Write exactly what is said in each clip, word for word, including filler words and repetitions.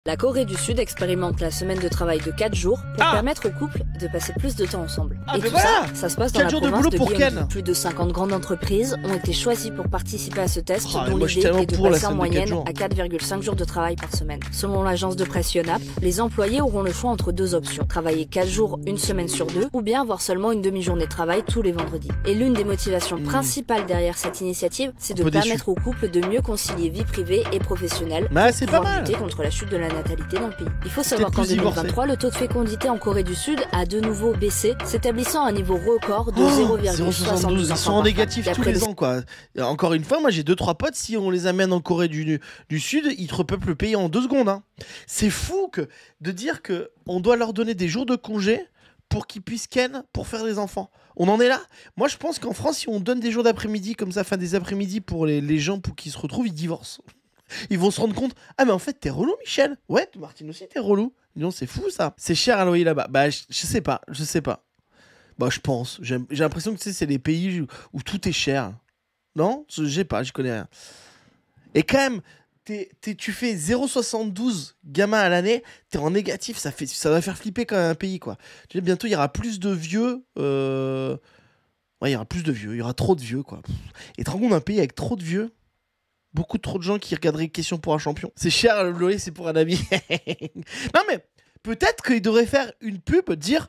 La Corée du Sud expérimente la semaine de travail de quatre jours pour Ah permettre aux couples de passer plus de temps ensemble. Ah, Et mais tout voilà ça, ça se passe dans quatre la jours de province boulot de pour Gyeonggi. Ken. Plus de cinquante grandes entreprises ont été choisies pour participer à ce test, Ah, dont moi, je suis l'idée tellement est de pour la passer en semaine de quatre moyenne jours. à quatre virgule cinq jours de travail par semaine. Selon l'agence de presse Yonhap, les employés auront le choix entre deux options. Travailler quatre jours, une semaine sur deux, ou bien avoir seulement une demi-journée de travail tous les vendredis. Et l'une des motivations Mmh. principales derrière cette initiative, c'est de peu permettre aux couples de mieux concilier vie privée et professionnelle Bah, pour c'est pas pouvoir mal. lutter contre la chute de la natalité dans le pays. Il faut savoir Peut-être qu'en plus divorcer. deux mille vingt-trois, le taux de fécondité en Corée du Sud a de nouveau baissé, s'établissant à un niveau record de Oh, zéro virgule zéro virgule soixante-douze, soixante-douze ils enfants sont en par négatif femme. tous D'après les des ans, quoi. Et encore une fois, moi j'ai deux trois potes, si on les amène en Corée du, du Sud, ils te repeuplent le pays en deux secondes. Hein. C'est fou que de dire que on doit leur donner des jours de congé pour qu'ils puissent ken pour faire des enfants. On en est là. Moi je pense qu'en France, si on donne des jours d'après-midi comme ça, fin des après-midi pour les, les gens pour qu'ils se retrouvent, ils divorcent. Ils vont se rendre compte, ah mais en fait t'es relou Michel. Ouais, Martine aussi t'es relou. Non, c'est fou ça. C'est cher à loyer là-bas. Bah je, je sais pas, je sais pas. Bah je pense. J'ai j'ai l'impression que tu sais, c'est les pays où, où tout est cher. Non, je sais pas, je connais rien. Et quand même, t'es- t'es- tu fais zéro virgule soixante-douze gamins à l'année, t'es en négatif, ça, fait, ça va faire flipper quand même un pays quoi. Tu sais, bientôt il y aura plus de vieux. euh, Ouais, il y aura plus de vieux, il y aura trop de vieux quoi. Et te rends compte d'un pays avec trop de vieux? Beaucoup trop de gens qui regarderaient Question pour un champion. C'est cher, le loyer, c'est pour un ami. Non, mais peut-être qu'il devrait faire une pub, dire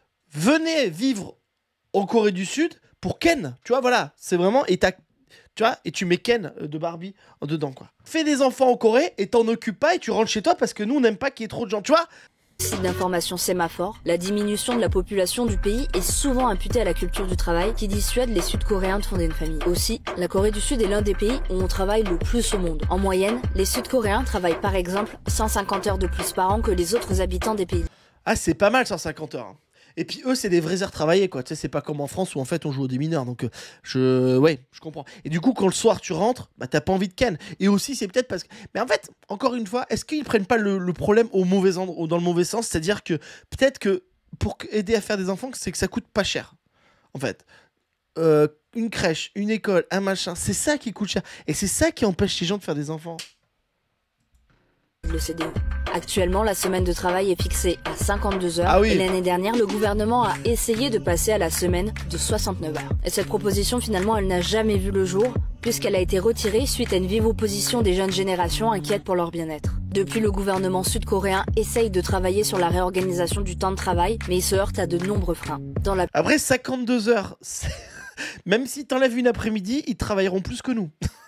venez vivre en Corée du Sud pour Ken. Tu vois, voilà. C'est vraiment. Et, t'as- tu vois, et tu mets Ken de Barbie en dedans, quoi. Fais des enfants en Corée et t'en occupes pas et tu rentres chez toi parce que nous, on n'aime pas qu'il y ait trop de gens. Tu vois, site d'information Sémaphore, la diminution de la population du pays est souvent imputée à la culture du travail qui dissuade les Sud-Coréens de fonder une famille. Aussi, la Corée du Sud est l'un des pays où on travaille le plus au monde. En moyenne, les Sud-Coréens travaillent par exemple cent cinquante heures de plus par an que les autres habitants des pays. ah, c'est pas mal cent cinquante heures. Hein. Et puis eux, c'est des vrais heures travaillées, quoi. Tu sais, c'est pas comme en France où en fait on joue aux démineurs. Donc, euh, je. Ouais, je comprends. Et du coup, quand le soir tu rentres, bah t'as pas envie de ken. Et aussi, c'est peut-être parce que. Mais en fait, encore une fois, est-ce qu'ils prennent pas le, le problème au mauvais endroit, dans le mauvais sens? C'est-à-dire que peut-être que pour aider à faire des enfants, c'est que ça coûte pas cher. En fait. Euh, une crèche, une école, un machin, c'est ça qui coûte cher. Et c'est ça qui empêche les gens de faire des enfants. Le C D E. Actuellement, la semaine de travail est fixée à cinquante-deux heures Ah oui. et l'année dernière, le gouvernement a essayé de passer à la semaine de soixante-neuf heures. Et cette proposition, finalement, elle n'a jamais vu le jour puisqu'elle a été retirée suite à une vive opposition des jeunes générations inquiètes pour leur bien-être. Depuis, le gouvernement sud-coréen essaye de travailler sur la réorganisation du temps de travail, mais il se heurte à de nombreux freins. Dans la Après cinquante-deux heures, c'est- même si t'enlèves une après-midi, ils travailleront plus que nous.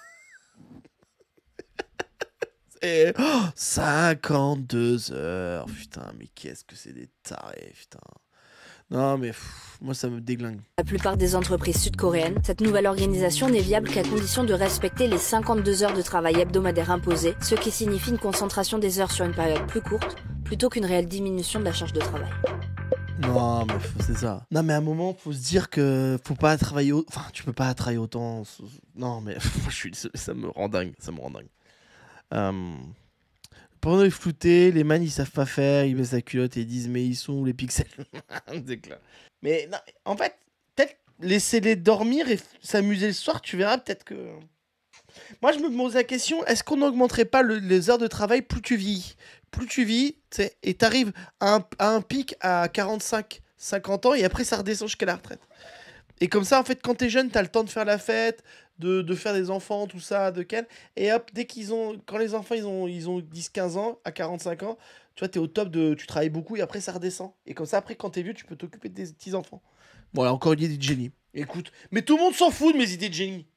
Et oh, cinquante-deux heures, putain, mais qu'est-ce que c'est des tarés, putain. Non, mais pff, moi ça me déglingue. La plupart des entreprises sud-coréennes, cette nouvelle organisation n'est viable qu'à condition de respecter les cinquante-deux heures de travail hebdomadaire imposées, ce qui signifie une concentration des heures sur une période plus courte, plutôt qu'une réelle diminution de la charge de travail. Non, mais faut- c'est ça. Non, mais à un moment, faut se dire que faut pas travailler. au- Enfin, tu peux pas travailler autant. Non, mais je suis désolé, ça me rend dingue. Ça me rend dingue. Euh... Pendant les floutés, les man ils savent pas faire, ils baissent la culotte et ils disent mais ils sont où les pixels? C'est clair. Mais non, en fait, peut-être laisser-les dormir et f- s'amuser le soir, tu verras peut-être que. Moi je me pose la question, est-ce qu'on n'augmenterait pas le- les heures de travail plus tu vis? Plus tu vis, tu sais, et t'arrives à un, à un pic à quarante-cinq cinquante ans et après ça redescend jusqu'à la retraite. Et comme ça, en fait, quand t'es jeune, t'as le temps de faire la fête, de, de faire des enfants, tout ça, de ken. Et hop, dès qu'ils ont. Quand les enfants, ils ont, ils ont dix quinze ans, à quarante-cinq ans, tu vois, t'es au top de. Tu travailles beaucoup et après, ça redescend. Et comme ça, après, quand t'es vieux, tu peux t'occuper de tes petits enfants. Voilà, encore une idée de génie. Écoute, mais tout le monde s'en fout de mes idées de génie.